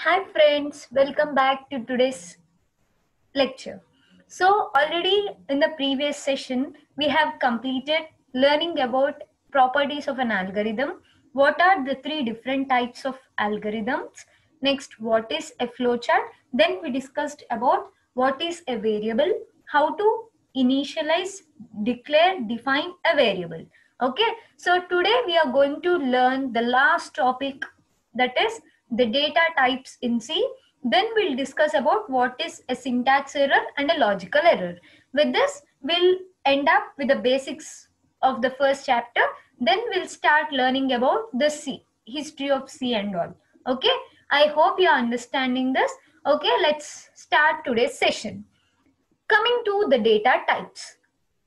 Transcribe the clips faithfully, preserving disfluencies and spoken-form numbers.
Hi friends, welcome back to today's lecture. So already in the previous session, we have completed learning about properties of an algorithm. What are the three different types of algorithms? Next, what is a flowchart? Then we discussed about what is a variable, how to initialize, declare, define a variable. Okay, so today we are going to learn the last topic, that is the data types in C. Then we'll discuss about what is a syntax error and a logical error. With this, we'll end up with the basics of the first chapter. Then we'll start learning about the C, history of C and all. Okay, I hope you're understanding this. Okay, let's start today's session. Coming to the data types.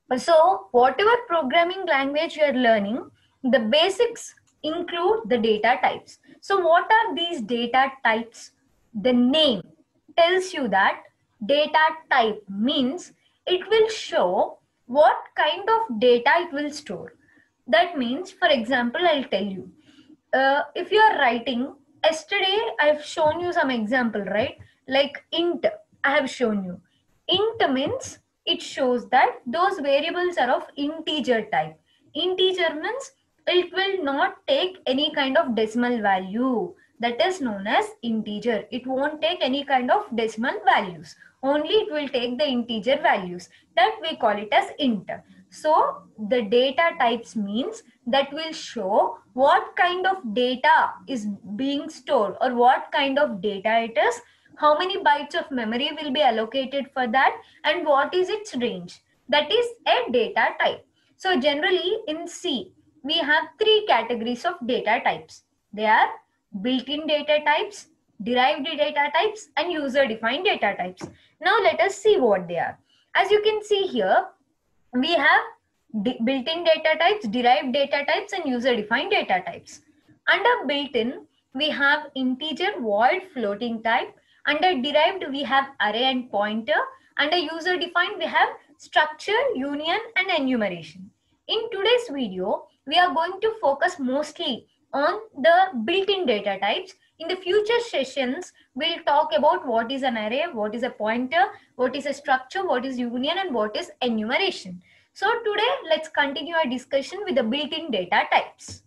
So whatever programming language you are learning, the basics include the data types. So what are these data types? The name tells you that data type means it will show what kind of data it will store. That means, for example, I'll tell you, uh, if you are writing, yesterday I've shown you some example, right? Like int, I have shown you. Int means it shows that those variables are of integer type. Integer means it will not take any kind of decimal value. That is known as integer. It won't take any kind of decimal values. Only it will take the integer values. That we call it as int. So the data types means that will show what kind of data is being stored or what kind of data it is, how many bytes of memory will be allocated for that, and what is its range. That is a data type. So generally in C, we have three categories of data types. They are built-in data types, derived data types, and user-defined data types. Now let us see what they are. As you can see here, we have built-in data types, derived data types, and user-defined data types. Under built-in, we have integer, void, floating type. Under derived, we have array and pointer. Under user-defined, we have structure, union, and enumeration. In today's video, we are going to focus mostly on the built-in data types. In the future sessions, we'll talk about what is an array, what is a pointer, what is a structure, what is union, and what is enumeration. So today, let's continue our discussion with the built-in data types.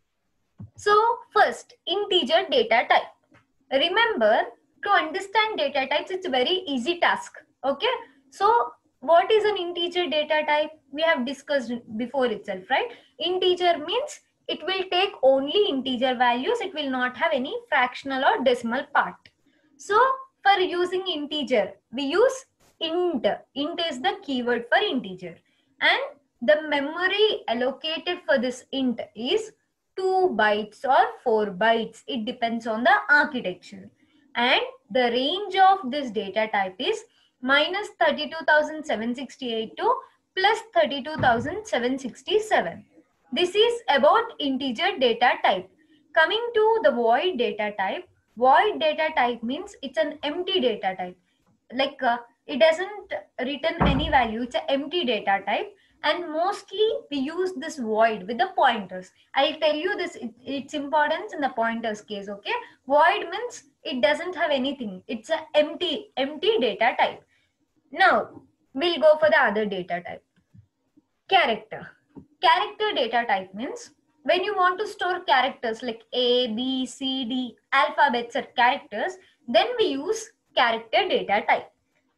So first, integer data type. Remember, to understand data types, it's a very easy task. Okay. So what is an integer data type? We have discussed before itself, right? Integer means it will take only integer values. It will not have any fractional or decimal part. So for using integer, we use int. Int is the keyword for integer. And the memory allocated for this int is two bytes or four bytes. It depends on the architecture. And the range of this data type is minus thirty-two thousand seven hundred sixty-eight to plus thirty-two thousand seven hundred sixty-seven. This is about integer data type. Coming to the void data type, void data type means it's an empty data type. Like uh, it doesn't return any value. It's an empty data type. And mostly we use this void with the pointers. I'll tell you this, it, its importance in the pointers case, okay? Void means it doesn't have anything. It's an empty, empty data type. Now, we'll go for the other data type. Character. Character data type means when you want to store characters like A, B, C, D, alphabets or characters, then we use character data type.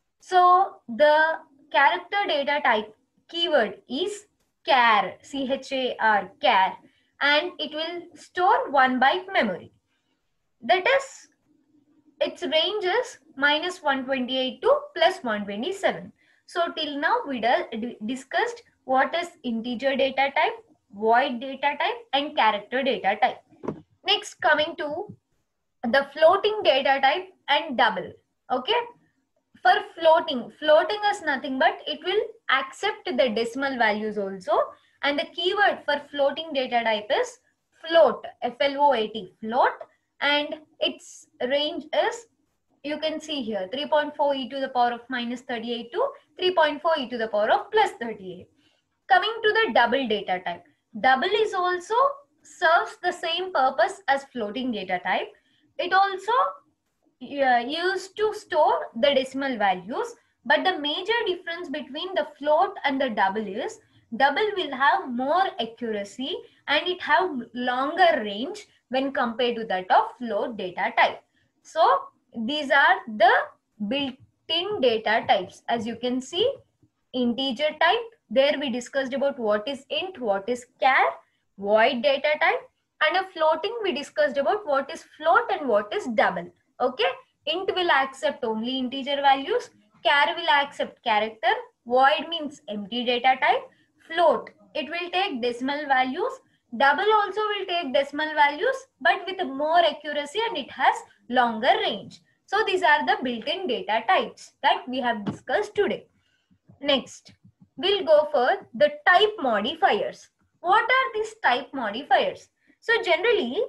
So the character data type keyword is char, C H A R, char, and it will store one byte memory. That is, its range is minus one twenty-eight to plus one twenty-seven. So till now we discussed what is integer data type, void data type, and character data type. Next, coming to the floating data type and double. Okay. For floating, floating is nothing but it will accept the decimal values also. And the keyword for floating data type is float, F L O A T, float. And its range is, you can see here, three point four e to the power of minus thirty-eight to three point four e to the power of plus thirty-eight. Coming to the double data type. Double is also serves the same purpose as floating data type. It also uh, used to store the decimal values, but the major difference between the float and the double is double will have more accuracy and it have longer range when compared to that of float data type. So these are the built-in data types. As you can see, integer type, there we discussed about what is int, what is char, void data type, and a floating we discussed about what is float and what is double. Okay, int will accept only integer values, char will accept character, void means empty data type, float it will take decimal values, double also will take decimal values but with more accuracy and it has longer range. So these are the built-in data types that we have discussed today. Next, we'll go for the type modifiers. What are these type modifiers? So generally,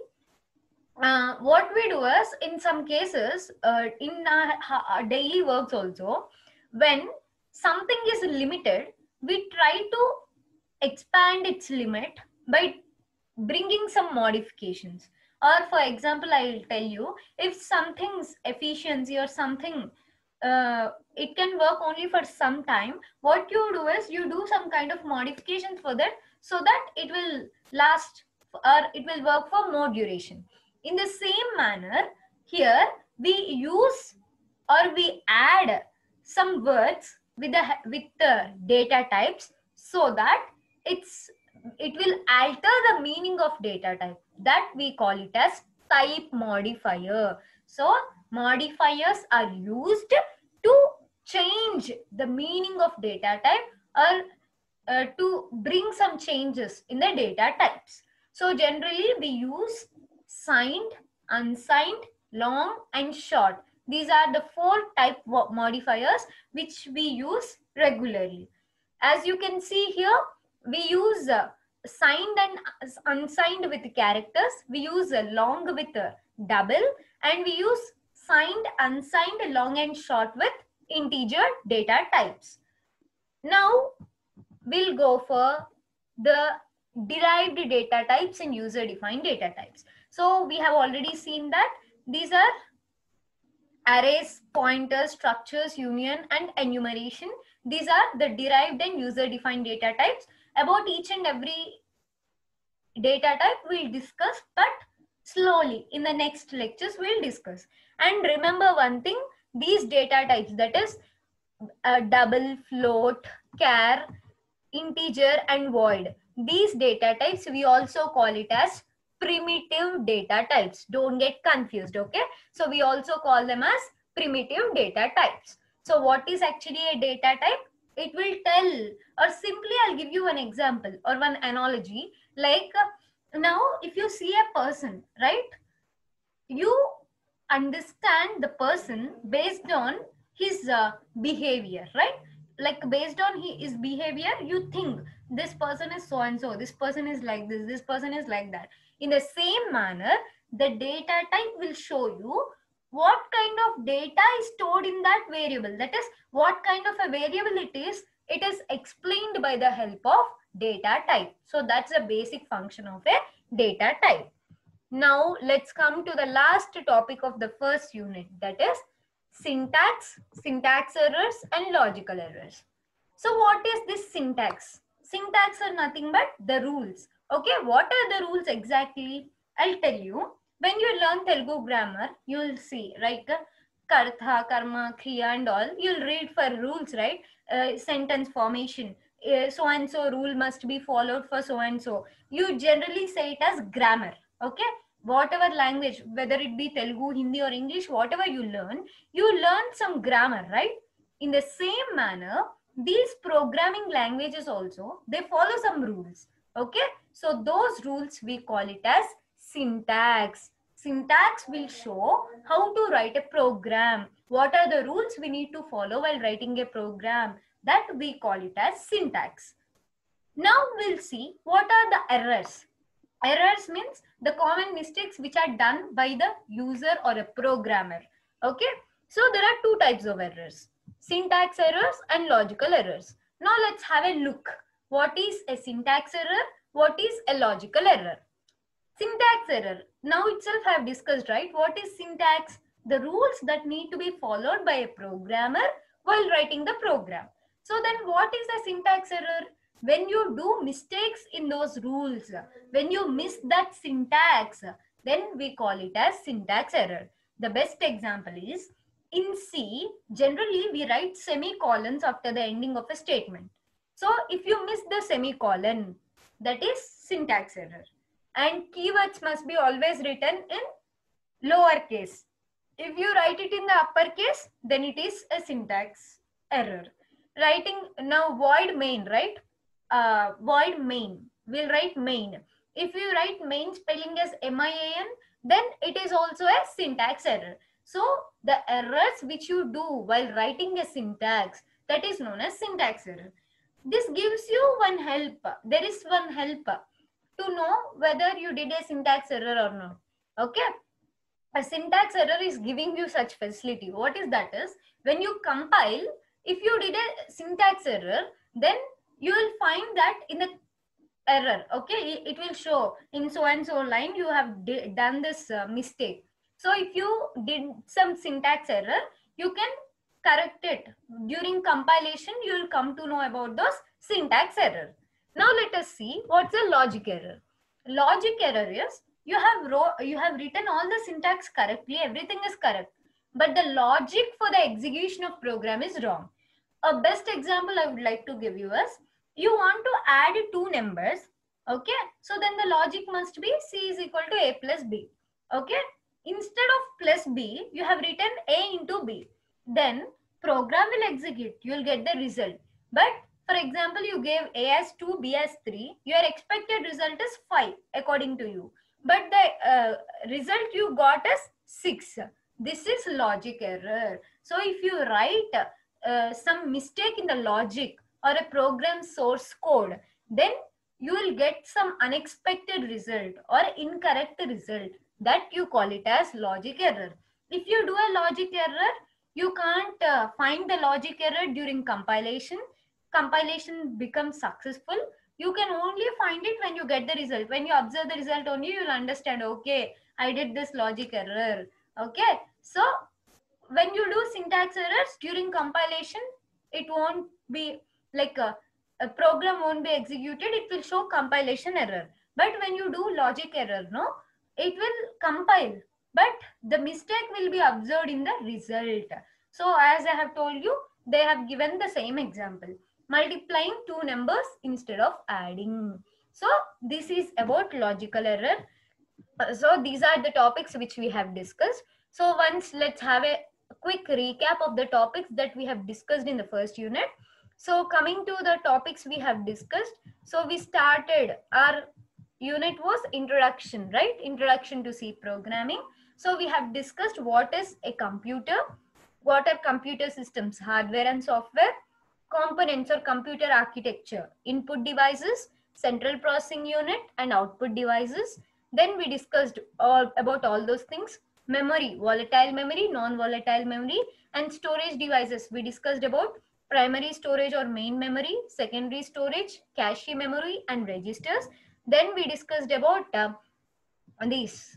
uh, what we do is, in some cases, uh, in our, our daily works also, when something is limited, we try to expand its limit by bringing some modifications. Or for example, I will tell you, if something's efficiency or something, uh, it can work only for some time, what you do is you do some kind of modifications for that so that it will last or it will work for more duration. In the same manner, here we use or we add some words with the with the data types so that it's it will alter the meaning of data type. That we call it as type modifier. So modifiers are used to change the meaning of data type or uh, to bring some changes in the data types. So generally we use signed, unsigned, long and short. These are the four type modifiers which we use regularly. As you can see here, we use uh, signed and unsigned with characters, we use a long with a double, and we use signed, unsigned, long and short with integer data types. Now we'll go for the derived data types and user defined data types. So we have already seen that these are arrays, pointers, structures, union and enumeration. These are the derived and user defined data types. About each and every data type we'll discuss, but slowly in the next lectures we'll discuss. And remember one thing, these data types, that is uh, double, float, char, integer and void, these data types we also call it as primitive data types. Don't get confused, okay? So we also call them as primitive data types. So what is actually a data type? It will tell, or simply I'll give you an example or one analogy. Like uh, now if you see a person, right, you understand the person based on his uh, behavior, right? Like based on his behavior, you think this person is so and so, this person is like this, this person is like that. In the same manner, the data type will show you what kind of data is stored in that variable. That is, what kind of a variable it is, it is explained by the help of data type. So that's a basic function of a data type. Now let's come to the last topic of the first unit, that is syntax, syntax errors and logical errors. So what is this syntax? Syntax are nothing but the rules. Okay, what are the rules exactly? I'll tell you. When you learn Telugu grammar, you'll see, right? Kartha, karma, kriya and all. You'll read for rules, right? Uh, sentence formation. Uh, so and so rule must be followed for so and so. You generally say it as grammar. Okay, whatever language, whether it be Telugu, Hindi or English, whatever you learn, you learn some grammar, right? In the same manner, these programming languages also, they follow some rules. Okay, so those rules we call it as syntax. Syntax will show how to write a program. What are the rules we need to follow while writing a program? That we call it as syntax. Now we'll see what are the errors. Errors means the common mistakes which are done by the user or a programmer. Okay, so there are two types of errors: syntax errors and logical errors. Now let's have a look. What is a syntax error? What is a logical error? Syntax error. Now itself I have discussed, right? What is syntax? the rules that need to be followed by a programmer while writing the program. So then what is a syntax error? When you do mistakes in those rules, when you miss that syntax, then we call it as syntax error. The best example is in C, generally we write semicolons after the ending of a statement. So if you miss the semicolon, that is syntax error. And keywords must be always written in lowercase. If you write it in the uppercase, then it is a syntax error. Writing now void main, right? Uh, void main. We'll write main. If you write main spelling as M I A N, then it is also a syntax error. So the errors which you do while writing a syntax, that is known as syntax error. This gives you one help. There is one help to know whether you did a syntax error or not. Okay. A syntax error is giving you such facility. What is that is, when you compile, if you did a syntax error, then you will find that in the error, okay, it will show in so and so line you have done this uh, mistake. So if you did some syntax error, you can correct it. During compilation, you will come to know about those syntax error. Now let us see what's a logic error. Logic error is, you have wrote, you have written all the syntax correctly, everything is correct, but the logic for the execution of program is wrong. A best example I would like to give you is, you want to add two numbers, okay? So then the logic must be C is equal to A plus B, okay? Instead of plus B, you have written A into B. Then program will execute, you will get the result. But for example, you gave A as two, B as three, your expected result is five according to you. But the uh, result you got is six. This is logic error. So if you write uh, some mistake in the logic or a program source code, then you will get some unexpected result or incorrect result. That you call it as logic error. If you do a logic error, you can't uh, find the logic error during compilation. Compilation becomes successful. You can only find it when you get the result. When you observe the result only, you will understand, okay, I did this logic error. Okay. So when you do syntax errors during compilation, it won't be like a, a program won't be executed. It will show compilation error. But when you do logic error, no, it will compile, but the mistake will be observed in the result. So as I have told you, they have given the same example, multiplying two numbers instead of adding. So this is about logical error. So these are the topics which we have discussed. So once let's have a quick recap of the topics that we have discussed in the first unit. So coming to the topics we have discussed. So we started our unit was introduction, right? Introduction to C programming. So we have discussed what is a computer, what are computer systems, hardware and software, components or computer architecture, input devices, central processing unit and output devices. Then we discussed all about all those things. Memory, volatile memory, non-volatile memory, and storage devices. We discussed about primary storage or main memory, secondary storage, cache memory and registers. Then we discussed about uh, these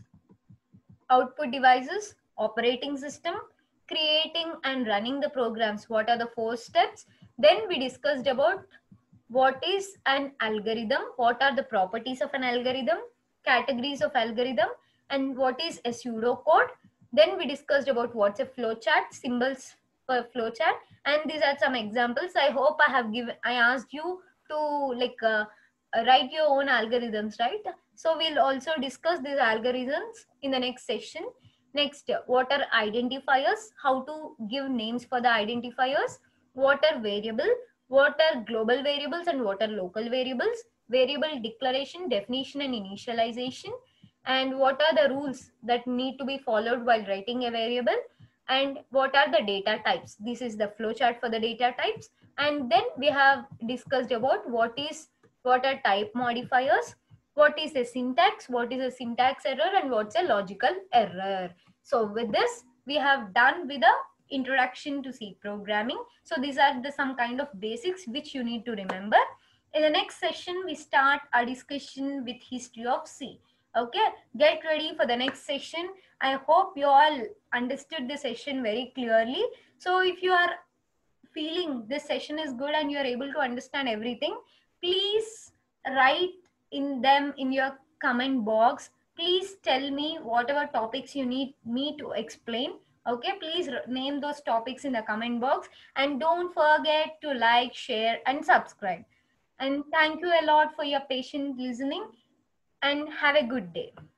output devices, operating system, creating and running the programs. What are the four steps? Then we discussed about what is an algorithm, what are the properties of an algorithm, categories of algorithm, and what is a pseudocode. Then we discussed about what's a flowchart, symbols for flowchart, and these are some examples. I hope I have given, I asked you to like uh, write your own algorithms, right? So we'll also discuss these algorithms in the next session. Next, what are identifiers? How to give names for the identifiers? What are variable? What are global variables and what are local variables? Variable declaration, definition and initialization. And what are the rules that need to be followed while writing a variable? And what are the data types? This is the flowchart for the data types. And then we have discussed about what is what are type modifiers, what is a syntax, what is a syntax error, and what's a logical error. So with this, we have done with the introduction to C programming. So these are the some kind of basics which you need to remember. In the next session, we start our discussion with history of C. Okay, get ready for the next session. I hope you all understood the session very clearly. So if you are feeling this session is good and you are able to understand everything, please write in them in your comment box. Please tell me whatever topics you need me to explain. Okay, please name those topics in the comment box, and don't forget to like, share and subscribe. And thank you a lot for your patient listening, and have a good day.